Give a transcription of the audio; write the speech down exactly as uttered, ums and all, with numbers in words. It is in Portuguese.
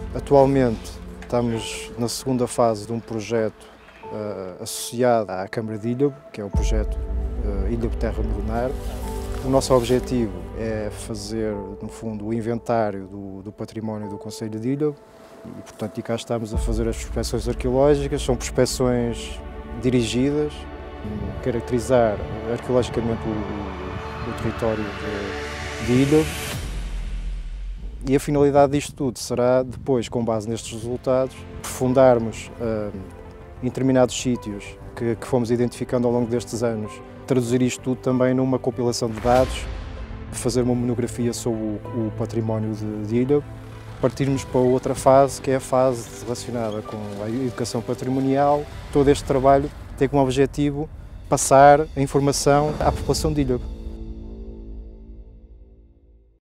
Atualmente estamos na segunda fase de um projeto uh, associado à Câmara de Ilhavo, que é o projeto uh, Ilhavo Terra Milenar. O nosso objetivo é fazer, no fundo, o inventário do, do património do Concelho de Ilhavo e, portanto, e cá estamos a fazer as prospecções arqueológicas. São prospecções dirigidas, caracterizar arqueologicamente o, o, o território de, de Ilhavo. E a finalidade disto tudo será, depois, com base nestes resultados, aprofundarmos uh, em determinados sítios que, que fomos identificando ao longo destes anos, traduzir isto tudo também numa compilação de dados, fazer uma monografia sobre o, o património de, de Ilhavo, partirmos para outra fase, que é a fase relacionada com a educação patrimonial. Todo este trabalho tem como objetivo passar a informação à população de Ilhavo.